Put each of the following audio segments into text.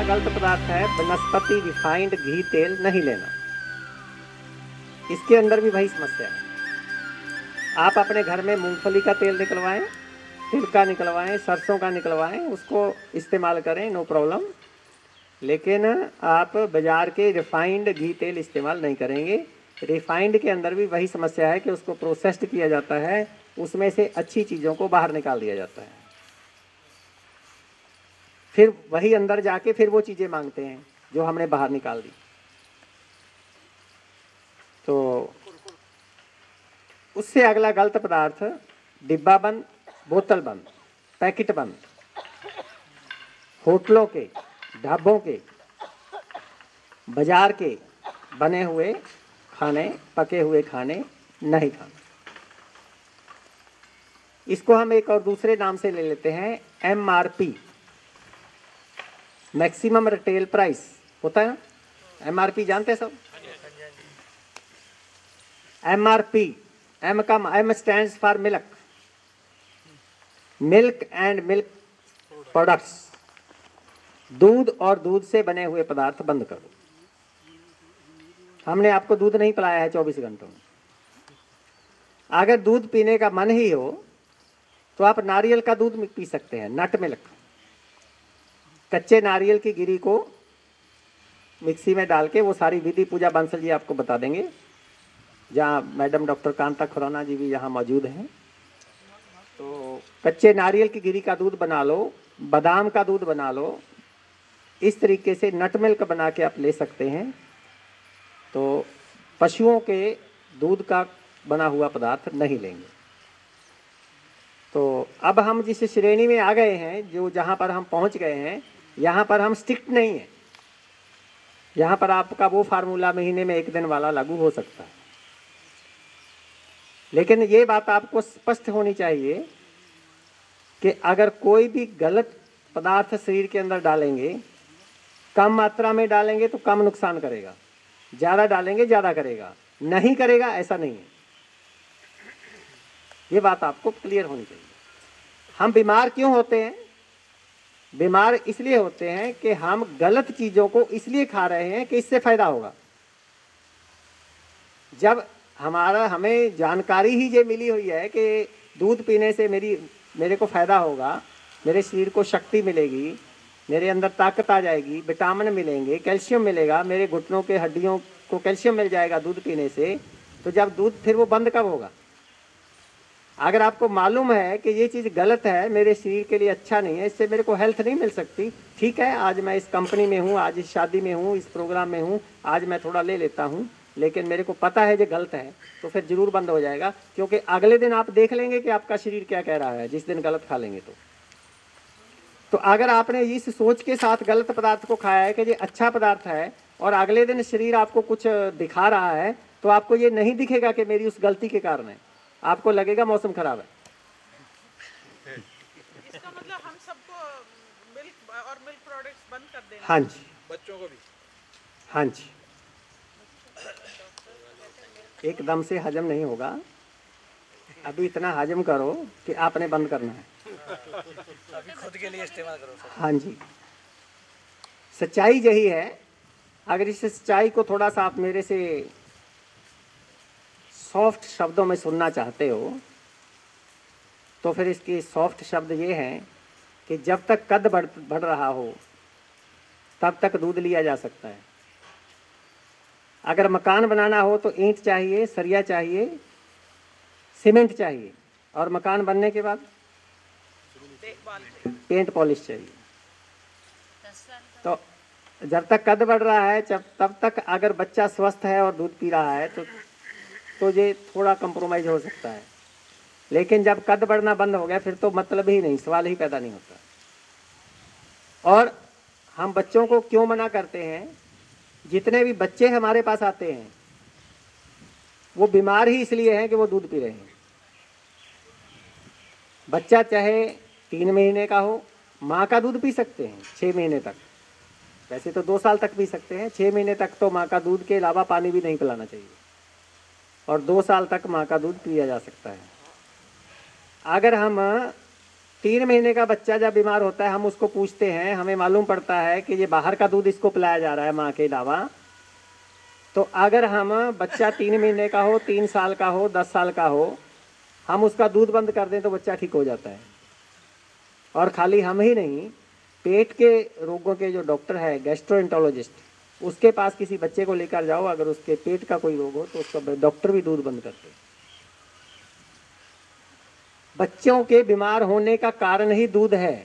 गलत पदार्थ है, वनस्पति रिफाइंड घी तेल नहीं लेना। इसके अंदर भी वही समस्या है। आप अपने घर में मूंगफली का तेल निकलवाएं, तिल का निकलवाएं, सरसों का निकलवाएं, उसको इस्तेमाल करें, नो प्रॉब्लम। लेकिन आप बाजार के रिफाइंड घी तेल इस्तेमाल नहीं करेंगे। रिफाइंड के अंदर भी वही समस्या है कि उसको प्रोसेस्ड किया जाता है, उसमें से अच्छी चीज़ों को बाहर निकाल दिया जाता है, फिर वही अंदर जाके फिर वो चीज़ें मांगते हैं जो हमने बाहर निकाल दी। तो उससे अगला गलत पदार्थ डिब्बा बंद, बोतल बंद, पैकेट बंद, होटलों के, ढाबों के, बाजार के बने हुए खाने, पके हुए खाने नहीं खाना। इसको हम एक और दूसरे नाम से ले लेते हैं, MRP, मैक्सिमम रिटेल प्राइस होता है ना। MRP जानते हैं सब? MRP, M stands for milk, milk and milk products. दूध और दूध से बने हुए पदार्थ बंद करो। हमने आपको दूध नहीं पिलाया है 24 घंटों में। अगर दूध पीने का मन ही हो तो आप नारियल का दूध पी सकते हैं, नट मिल्क। कच्चे नारियल की गिरी को मिक्सी में डाल के, वो सारी विधि पूजा बांसल जी आपको बता देंगे, जहाँ मैडम डॉक्टर कांता खुराना जी भी यहाँ मौजूद हैं। तो कच्चे नारियल की गिरी का दूध बना लो, बादाम का दूध बना लो, इस तरीके से नट मिल्क बना के आप ले सकते हैं। तो पशुओं के दूध का बना हुआ पदार्थ नहीं लेंगे। तो अब हम जिस श्रेणी में आ गए हैं, जो जहाँ पर हम पहुँच गए हैं, यहाँ पर हम स्ट्रिक्ट नहीं हैं। यहाँ पर आपका वो फार्मूला महीने में 1 दिन वाला लागू हो सकता है। लेकिन ये बात आपको स्पष्ट होनी चाहिए कि अगर कोई भी गलत पदार्थ शरीर के अंदर डालेंगे, कम मात्रा में डालेंगे तो कम नुकसान करेगा, ज़्यादा डालेंगे ज़्यादा करेगा, नहीं करेगा ऐसा नहीं है। ये बात आपको क्लियर होनी चाहिए। हम बीमार क्यों होते हैं? बीमार इसलिए होते हैं कि हम गलत चीज़ों को इसलिए खा रहे हैं कि इससे फायदा होगा। जब हमें जानकारी ही ये मिली हुई है कि दूध पीने से मेरे को फ़ायदा होगा, मेरे शरीर को शक्ति मिलेगी, मेरे अंदर ताकत आ जाएगी, विटामिन मिलेंगे, कैल्शियम मिलेगा, मेरे घुटनों के हड्डियों को कैल्शियम मिल जाएगा दूध पीने से, तो जब दूध फिर वो बंद कब होगा? अगर आपको मालूम है कि ये चीज़ गलत है, मेरे शरीर के लिए अच्छा नहीं है, इससे मेरे को हेल्थ नहीं मिल सकती, ठीक है आज मैं इस कंपनी में हूँ, आज इस शादी में हूँ, इस प्रोग्राम में हूँ, आज मैं थोड़ा ले लेता हूँ, लेकिन मेरे को पता है ये गलत है, तो फिर ज़रूर बंद हो जाएगा। क्योंकि अगले दिन आप देख लेंगे कि आपका शरीर क्या कह रहा है, जिस दिन गलत खा लेंगे तो अगर आपने इस सोच के साथ गलत पदार्थ को खाया है कि ये अच्छा पदार्थ है, और अगले दिन शरीर आपको कुछ दिखा रहा है, तो आपको ये नहीं दिखेगा कि मेरी उस गलती के कारण है, आपको लगेगा मौसम खराब है। इसका मतलब हम सबको मिल्क और मिल्क प्रोडक्ट्स बंद कर देना। हाँ जी, बच्चों को भी। हाँ जी, एकदम से हजम नहीं होगा, अभी इतना हजम करो कि आपने बंद करना है, अभी खुद के लिए इस्तेमाल करो सर। हाँ जी, सच्चाई यही है। अगर इस सच्चाई को थोड़ा सा आप मेरे से सॉफ्ट शब्दों में सुनना चाहते हो, तो फिर इसके सॉफ्ट शब्द ये हैं कि जब तक कद बढ़ रहा हो तब तक दूध लिया जा सकता है। अगर मकान बनाना हो तो ईंट चाहिए, सरिया चाहिए, सीमेंट चाहिए, और मकान बनने के बाद पेंट पॉलिश चाहिए। तो जब तक कद बढ़ रहा है, तब तक अगर बच्चा स्वस्थ है और दूध पी रहा है तो ये थोड़ा कंप्रोमाइज हो सकता है। लेकिन जब कद बढ़ना बंद हो गया, फिर तो मतलब ही नहीं, सवाल ही पैदा नहीं होता। और हम बच्चों को क्यों मना करते हैं? जितने भी बच्चे हमारे पास आते हैं वो बीमार ही इसलिए हैं कि वो दूध पी रहे हैं। बच्चा चाहे 3 महीने का हो, माँ का दूध पी सकते हैं 6 महीने तक, वैसे तो 2 साल तक पी सकते हैं, 6 महीने तक तो माँ का दूध के अलावा पानी भी नहीं पिलाना चाहिए, और 2 साल तक माँ का दूध पिया जा सकता है। अगर हम 3 महीने का बच्चा जब बीमार होता है हम उसको पूछते हैं, हमें मालूम पड़ता है कि ये बाहर का दूध इसको पिलाया जा रहा है माँ के अलावा, तो अगर हम बच्चा 3 महीने का हो, 3 साल का हो, 10 साल का हो, हम उसका दूध बंद कर दें तो बच्चा ठीक हो जाता है। और खाली हम ही नहीं, पेट के रोगों के जो डॉक्टर है गैस्ट्रोएंटरोलॉजिस्ट, उसके पास किसी बच्चे को लेकर जाओ, अगर उसके पेट का कोई रोग हो तो उसका डॉक्टर भी दूध बंद करते हैं। बच्चों के बीमार होने का कारण ही दूध है।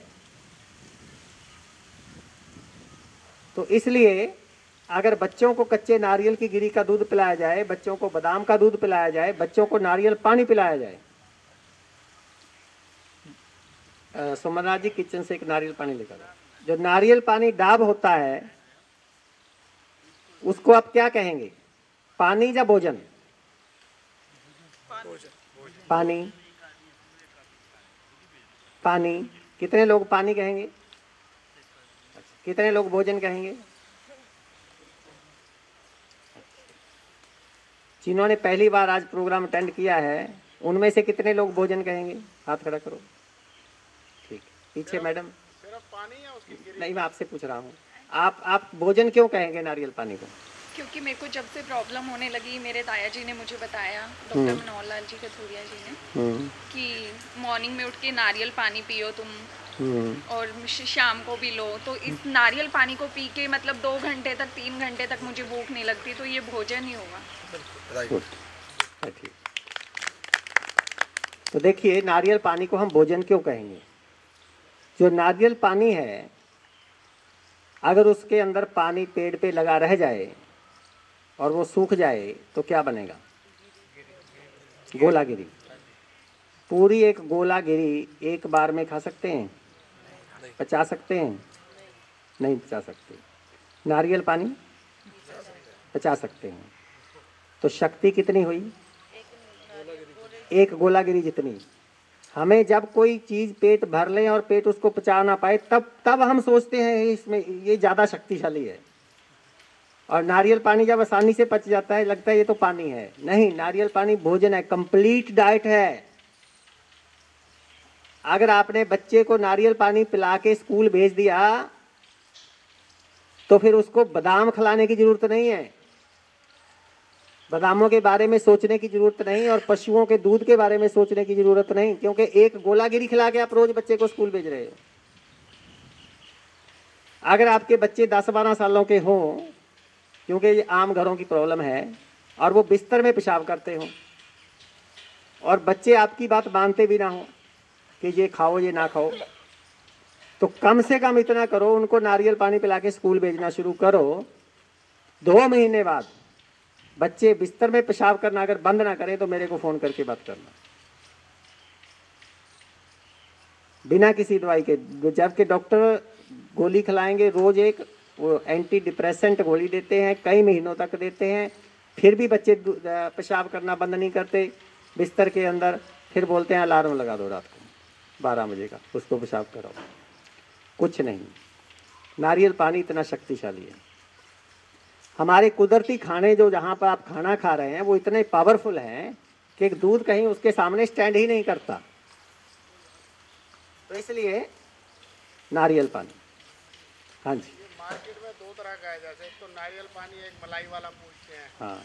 तो इसलिए अगर बच्चों को कच्चे नारियल की गिरी का दूध पिलाया जाए, बच्चों को बादाम का दूध पिलाया जाए, बच्चों को नारियल पानी पिलाया जाए, सोमनाथ जी किचन से एक नारियल पानी लेकर आओ। जो नारियल पानी डाब होता है उसको आप क्या कहेंगे, पानी या भोजन? पानी। पानी। कितने लोग पानी कहेंगे? कितने लोग भोजन कहेंगे? जिन्होंने पहली बार आज प्रोग्राम अटेंड किया है उनमें से कितने लोग भोजन कहेंगे? हाथ खड़ा करो। ठीक, पीछे मैडम। सिर्फ पानी या उसकी गिरी? नहीं, मैं आपसे पूछ रहा हूँ, आप भोजन क्यों कहेंगे नारियल पानी को? क्योंकि मेरे को जब से प्रॉब्लम होने लगी, मेरे ताया जी ने मुझे बताया, डॉक्टर मनोहर लाल जी कथूरिया जी ने, कि मॉर्निंग में उठ के नारियल पानी पियो तुम और शाम को भी लो। तो इस नारियल पानी को पी के मतलब 2 घंटे तक 3 घंटे तक मुझे भूख नहीं लगती, तो ये भोजन ही होगा। ठीक। तो देखिए, नारियल पानी को हम भोजन क्यों कहेंगे? जो नारियल पानी है, अगर उसके अंदर पानी पेड़ पे लगा रह जाए और वो सूख जाए तो क्या बनेगा? गोलागिरी। पूरी एक गोलागिरी एक बार में खा सकते हैं? पचा सकते हैं? नहीं पचा सकते। नारियल पानी पचा सकते हैं। तो शक्ति कितनी हुई? एक गोलागिरी जितनी। हमें जब कोई चीज़ पेट भर ले और पेट उसको पचा ना पाए, तब हम सोचते हैं इसमें ये ज़्यादा शक्तिशाली है। और नारियल पानी जब आसानी से पच जाता है, लगता है ये तो पानी है। नहीं, नारियल पानी भोजन है, कंप्लीट डाइट है। अगर आपने बच्चे को नारियल पानी पिला के स्कूल भेज दिया तो फिर उसको बादाम खिलाने की जरूरत नहीं है, बादामों के बारे में सोचने की जरूरत नहीं, और पशुओं के दूध के बारे में सोचने की जरूरत नहीं, क्योंकि एक गोलागिरी खिला के आप रोज बच्चे को स्कूल भेज रहे हो। अगर आपके बच्चे 10-12 सालों के हों, क्योंकि ये आम घरों की प्रॉब्लम है, और वो बिस्तर में पेशाब करते हो और बच्चे आपकी बात मानते भी ना हो कि ये खाओ ये ना खाओ, तो कम से कम इतना करो, उनको नारियल पानी पिला के स्कूल भेजना शुरू करो। 2 महीने बाद बच्चे बिस्तर में पेशाब करना अगर बंद ना करें तो मेरे को फ़ोन करके बात करना, बिना किसी दवाई के। जबकि डॉक्टर गोली खिलाएंगे रोज एक, वो एंटी डिप्रेसेंट गोली देते हैं, कई महीनों तक देते हैं, फिर भी बच्चे पेशाब करना बंद नहीं करते बिस्तर के अंदर। फिर बोलते हैं अलार्म लगा दो रात को 12 बजे का, उसको पेशाब कराओ। कुछ नहीं, नारियल पानी इतना शक्तिशाली है। हमारे कुदरती खाने जो जहाँ पर आप खाना खा रहे हैं वो इतने पावरफुल हैं कि एक दूध कहीं उसके सामने स्टैंड ही नहीं करता। तो इसलिए नारियल पानी। हाँ जी, मार्केट में 2 तरह का है, जैसे तो नारियल पानी, एक मलाई वाला पूछते हैं। हाँ,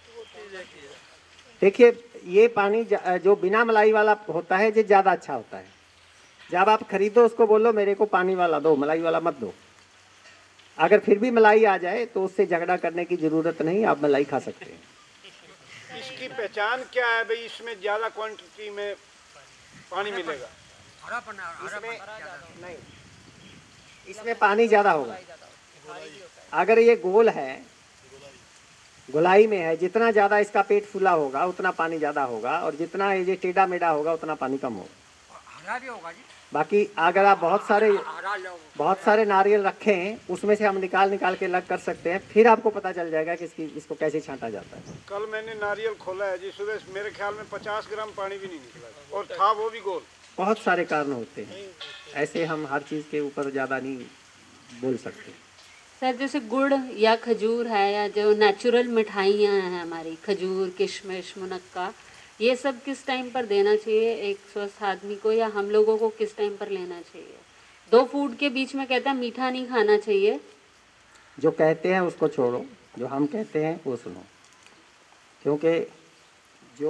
देखिए ये पानी जो बिना मलाई वाला होता है ये ज़्यादा अच्छा होता है। जब आप खरीदो उसको बोलो मेरे को पानी वाला दो, मलाई वाला मत दो। अगर फिर भी मलाई आ जाए तो उससे झगड़ा करने की ज़रूरत नहीं, आप मलाई खा सकते हैं। इसकी पहचान क्या है भाई? इसमें ज़्यादा क्वांटिटी में पानी मिलेगा? इसमें नहीं, इसमें पानी ज़्यादा होगा। अगर ये गोल है, गोलाई में है, जितना ज़्यादा इसका पेट फूला होगा उतना पानी ज़्यादा होगा, और जितना ये टेढ़ा मेढ़ा होगा उतना पानी कम होगा। हरा भी होगा जी। बाकी अगर आप बहुत सारे नारियल रखें, उसमें से हम निकाल के अलग कर सकते हैं, फिर आपको पता चल जाएगा कि इसको कैसे छांटा जाता है। कल मैंने नारियल खोला है जी, सुबह मेरे ख्याल में 50 ग्राम पानी भी नहीं निकला, और था वो भी गोल। बहुत सारे कारण होते हैं, ऐसे हम हर चीज़ के ऊपर ज़्यादा नहीं बोल सकते। सर जैसे गुड़ या खजूर है, या जो नेचुरल मिठाइयाँ हैं हमारी, खजूर, किशमिश, मुनक्का, ये सब किस टाइम पर देना चाहिए एक स्वस्थ आदमी को, या हम लोगों को किस टाइम पर लेना चाहिए? दो फूड के बीच में कहता है मीठा नहीं खाना चाहिए। जो कहते हैं उसको छोड़ो, जो हम कहते हैं वो सुनो। क्योंकि जो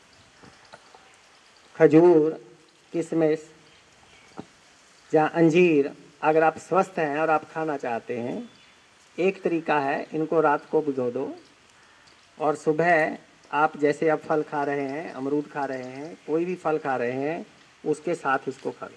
खजूर, किशमिश या अंजीर अगर आप स्वस्थ हैं और आप खाना चाहते हैं, एक तरीका है, इनको रात को भिगो दो और सुबह आप जैसे अब फल खा रहे हैं, अमरूद खा रहे हैं, कोई भी फल खा रहे हैं, उसके साथ इसको खा लो।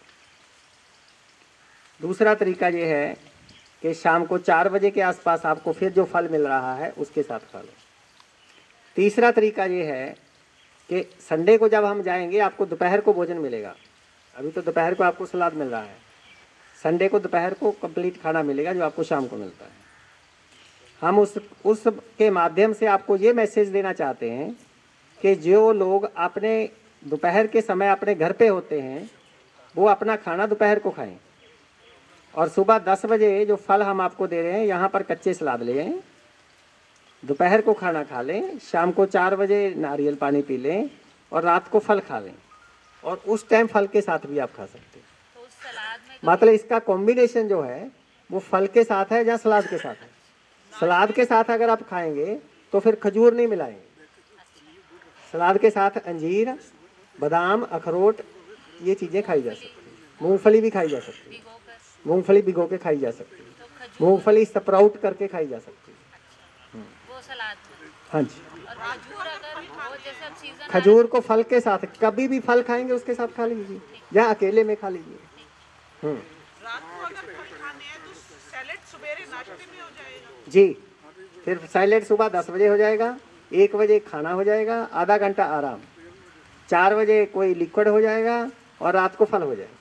दूसरा तरीका ये है कि शाम को 4 बजे के आसपास आपको फिर जो फल मिल रहा है उसके साथ खा लो। तीसरा तरीका ये है कि संडे को जब हम जाएंगे आपको दोपहर को भोजन मिलेगा। अभी तो दोपहर को आपको सलाद मिल रहा है, संडे को दोपहर को कंप्लीट खाना मिलेगा जो आपको शाम को मिलता है। हम उस के माध्यम से आपको ये मैसेज देना चाहते हैं कि जो लोग अपने दोपहर के समय अपने घर पे होते हैं वो अपना खाना दोपहर को खाएं और सुबह 10 बजे जो फल हम आपको दे रहे हैं यहाँ पर कच्चे सलाद ले आएं, दोपहर को खाना खा लें, शाम को 4 बजे नारियल पानी पी लें और रात को फल खा लें और उस टाइम फल के साथ भी आप खा सकते हैं। तो उस सलाद में मतलब इसका कॉम्बिनेशन जो है वो फल के साथ है या सलाद के साथ है। सलाद के साथ अगर आप खाएंगे तो फिर खजूर नहीं मिलाएंगे, सलाद के साथ अंजीर, बादाम, अखरोट ये चीज़ें खाई जा सकती हैं। मूंगफली भी खाई जा सकती है, मूंगफली भिगो के खाई जा सकती है, मूंगफली स्प्राउट करके खाई जा सकती है। वो सलाद में। हाँ जी। और खजूर अगर वो जैसे अब सीजन खजूर को फल के साथ, कभी भी फल खाएंगे उसके साथ खा लीजिए या अकेले में खा लीजिए। रात को अगर फल खाने हैं तो सैलेड सवेरे नाश्ते में हो जाएगा। जी, फिर सैलेड सुबह 10 बजे हो जाएगा, 1 बजे खाना हो जाएगा, आधा घंटा आराम, 4 बजे कोई लिक्विड हो जाएगा और रात को फल हो जाएगा।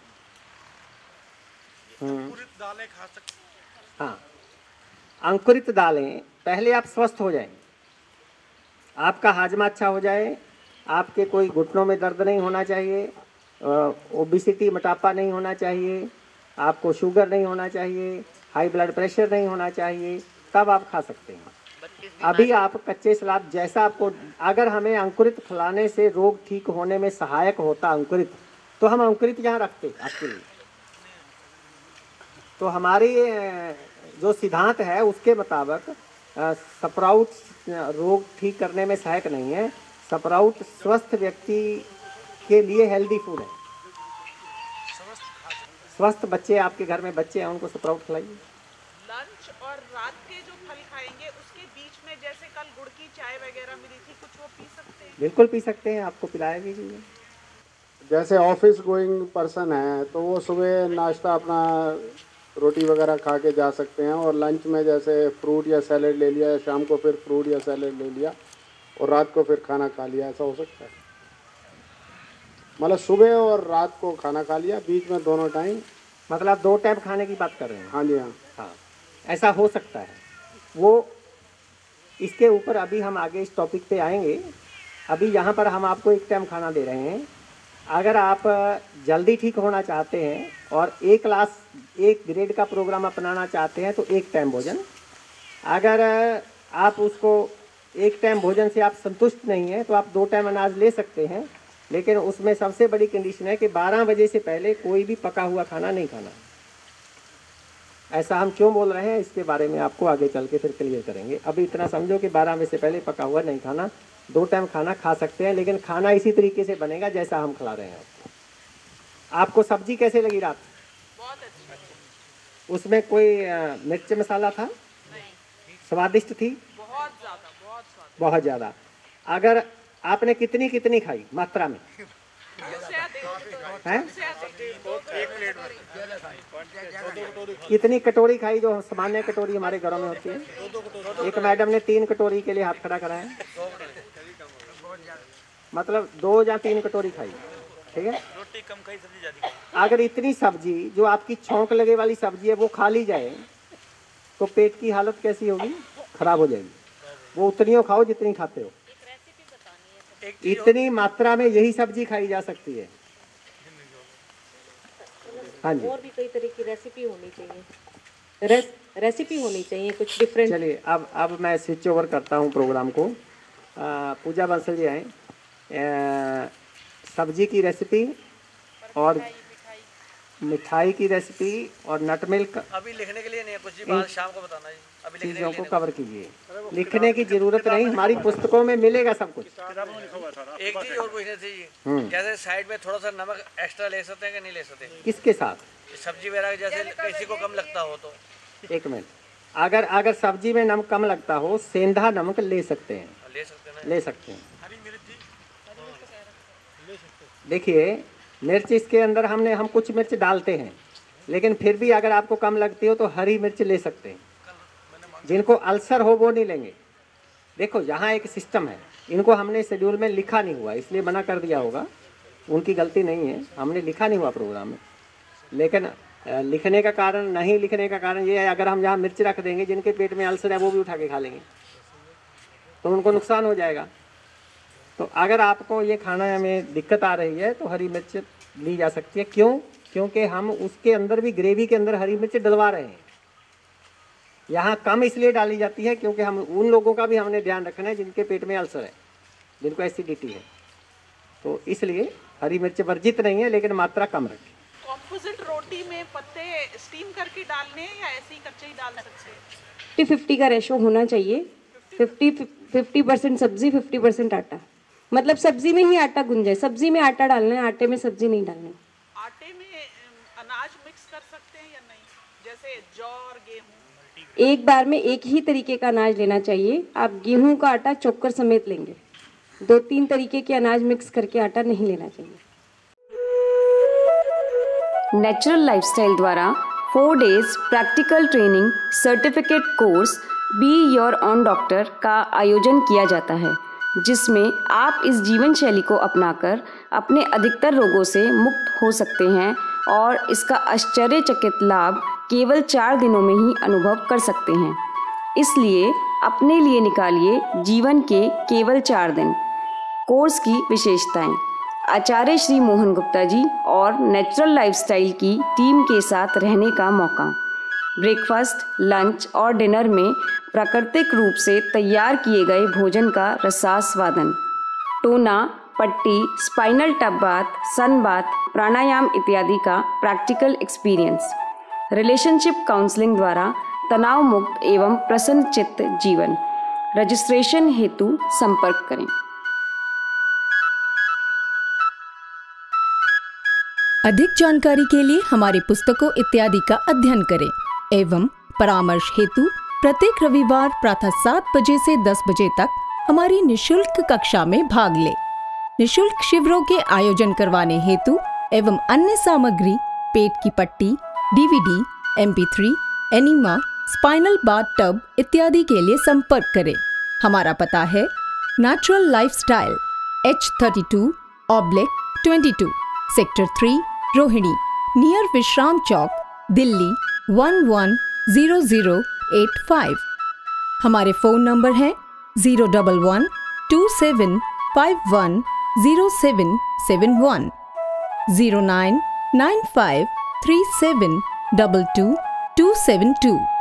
दालें खा सकते। हाँ, अंकुरित दालें, पहले आप स्वस्थ हो जाएं, आपका हाजमा अच्छा हो जाए, आपके कोई घुटनों में दर्द नहीं होना चाहिए, ओबिसिटी मोटापा नहीं होना चाहिए, आपको शुगर नहीं होना चाहिए, हाई ब्लड प्रेशर नहीं होना चाहिए, तब आप खा सकते हैं। अभी आप कच्चे सलाद जैसा आपको, अगर हमें अंकुरित खिलाने से रोग ठीक होने में सहायक होता अंकुरित, तो हम अंकुरित यहाँ रखते आपके लिए। तो हमारी जो सिद्धांत है उसके मुताबिक स्प्राउट रोग ठीक करने में सहायक नहीं है। स्प्राउट स्वस्थ व्यक्ति के लिए हेल्दी फूड है। स्वस्थ बच्चे, आपके घर में बच्चे हैं, उनको स्प्राउट खिलाइए। लंच और रात के जो फल खाएंगे उसके बीच में जैसे कल गुड़ की चाय वगैरह मिली थी, कुछ वो पी सकते हैं? बिल्कुल पी सकते हैं, आपको पिलाया भी जाइए। जैसे ऑफिस गोइंग पर्सन है तो वो सुबह नाश्ता अपना रोटी वगैरह खा के जा सकते हैं और लंच में जैसे फ्रूट या सैलेड ले लिया, शाम को फिर फ्रूट या सैलेड ले लिया और रात को फिर खाना खा लिया, ऐसा हो सकता है? मतलब सुबह और रात को खाना खा लिया, बीच में दोनों टाइम, मतलब 2 टाइम खाने की बात कर रहे हैं? हाँ जी हाँ। हाँ, ऐसा हो सकता है। वो इसके ऊपर अभी हम आगे इस टॉपिक पे आएंगे। अभी यहाँ पर हम आपको 1 टाइम खाना दे रहे हैं। अगर आप जल्दी ठीक होना चाहते हैं और एक ग्रेड का प्रोग्राम अपनाना चाहते हैं तो 1 टाइम भोजन। अगर आप उसको 1 टाइम भोजन से आप संतुष्ट नहीं हैं तो आप 2 टाइम अनाज ले सकते हैं, लेकिन उसमें सबसे बड़ी कंडीशन है कि 12 बजे से पहले कोई भी पका हुआ खाना नहीं खाना। ऐसा हम क्यों बोल रहे हैं इसके बारे में आपको आगे चल के फिर क्लियर करेंगे। अभी इतना समझो कि 12 बजे से पहले पका हुआ नहीं खाना। 2 टाइम खाना खा सकते हैं, लेकिन खाना इसी तरीके से बनेगा जैसा हम खिला रहे हैं आपको। आपको सब्जी कैसे लगी रात? बहुत अच्छी। उसमें कोई मिर्च मसाला था? स्वादिष्ट थी? बहुत ज़्यादा, बहुत स्वादिष्ट। बहुत ज़्यादा। अगर आपने कितनी खाई मात्रा में? हैं? कितनी कटोरी खाई जो सामान्य कटोरी हमारे घरों में होती है? एक मैडम ने 3 कटोरी के लिए हाथ खड़ा करा है, मतलब 2 या 3 कटोरी खाई, ठीक है? रोटी कम खाई, सब्जी ज्यादा खाई। अगर इतनी सब्जी जो आपकी छौंक लगे वाली सब्जी है वो खा ली जाए तो पेट की हालत कैसी होगी? खराब हो जाएगी। वो उतनी खाओ जितनी खाते हो, इतनी मात्रा में यही सब्जी खाई जा सकती है। हाँ जी, और भी कई तरह की रेसिपी होनी चाहिए, रेसिपी होनी चाहिए कुछ डिफरेंट। चलिए अब मैं स्विच ओवर करता हूँ प्रोग्राम को। पूजा बंसल जी आए। सब्जी की रेसिपी और मिठाई की रेसिपी और नट मिल्क अभी लिखने के लिए नहीं है कुछ, बात शाम को बताना जी। अभी लिखने चीज़ों के को लिए कवर कीजिए। लिखने की जरूरत नहीं, हमारी पुस्तकों में मिलेगा सब कुछ। नहीं। एक चीज और पूछनी थी जी, जैसे साइड में थोड़ा सा नमक एक्स्ट्रा ले सकते हैं कि नहीं ले सकते? किसके साथ? सब्जी वगैरह जैसे किसी को कम लगता हो तो। एक मिनट, अगर सब्जी में नमक कम लगता हो, सेंधा नमक ले सकते हैं, ले सकते हैं ले सकते हैं। देखिए मिर्च इसके अंदर हम कुछ मिर्च डालते हैं, लेकिन फिर भी अगर आपको कम लगती हो तो हरी मिर्च ले सकते हैं। जिनको अल्सर हो वो नहीं लेंगे। देखो यहाँ एक सिस्टम है, इनको हमने शेड्यूल में लिखा नहीं हुआ इसलिए मना कर दिया होगा, उनकी गलती नहीं है, हमने लिखा नहीं हुआ प्रोग्राम में। लेकिन लिखने का कारण, नहीं लिखने का कारण ये है, अगर हम यहाँ मिर्च रख देंगे, जिनके पेट में अल्सर है वो भी उठा के खा लेंगे तो उनको नुकसान हो जाएगा। तो अगर आपको ये खाना में दिक्कत आ रही है तो हरी मिर्च ली जा सकती है। क्यों? क्योंकि हम उसके अंदर भी, ग्रेवी के अंदर हरी मिर्च डलवा रहे हैं। यहाँ कम इसलिए डाली जाती है क्योंकि हम उन लोगों का भी हमने ध्यान रखना है जिनके पेट में अल्सर है, जिनको एसिडिटी है, तो इसलिए हरी मिर्च वर्जित नहीं है, लेकिन मात्रा कम रखें। कॉम्पोजिट रोटी में पत्ते स्टीम करके डालने हैं या ऐसे ही कच्चे ही डाल सकते हैं? 50-50 का रेशो होना चाहिए। 50% सब्जी, 50% आटा। मतलब सब्जी में ही आटा गुंज जाए, सब्जी में आटा डालना है, आटे में सब्जी नहीं डालनी। आटे में अनाज मिक्स कर सकते हैं या नहीं, जैसे जौ और गेहूँ? एक बार में एक ही तरीके का अनाज लेना चाहिए। आप गेहूं का आटा चोकर समेत लेंगे, 2-3 तरीके के अनाज मिक्स करके आटा नहीं लेना चाहिए। नेचुरल लाइफस्टाइल द्वारा 4 days practical training certificate course be your own doctor का आयोजन किया जाता है, जिसमें आप इस जीवन शैली को अपनाकर अपने अधिकतर रोगों से मुक्त हो सकते हैं और इसका आश्चर्यचकित लाभ केवल 4 दिनों में ही अनुभव कर सकते हैं। इसलिए अपने लिए निकालिए जीवन के केवल 4 दिन। कोर्स की विशेषताएं: आचार्य श्री मोहन गुप्ता जी और नेचुरल लाइफस्टाइल की टीम के साथ रहने का मौका। ब्रेकफास्ट, लंच और डिनर में प्राकृतिक रूप से तैयार किए गए भोजन का रसास्वादन। टोना, पट्टी, spinal tub bath, sun bath, pranayama इत्यादि का प्रैक्टिकल एक्सपीरियंस। रिलेशनशिप काउंसलिंग द्वारा तनाव मुक्त एवं प्रसन्न चित्त जीवन। रजिस्ट्रेशन हेतु संपर्क करें। अधिक जानकारी के लिए हमारी पुस्तकों इत्यादि का अध्ययन करें एवं परामर्श हेतु प्रत्येक रविवार प्रातः 7 बजे से 10 बजे तक हमारी निशुल्क कक्षा में भाग लें। निशुल्क शिविरों के आयोजन करवाने हेतु एवं अन्य सामग्री, पेट की पट्टी, DVD, MP3, enema, spinal bath tub इत्यादि के लिए संपर्क करें। हमारा पता है natural lifestyle, H32/22, sector 3, Rohini, near Vishram Chowk, Delhi 110085। हमारे फ़ोन नंबर हैं 011-2751-0771, 099537222272।